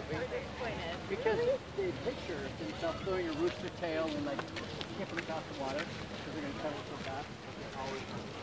Because they picture themselves throwing a rooster tail and like skipping across the water because they're going to cut it so fast.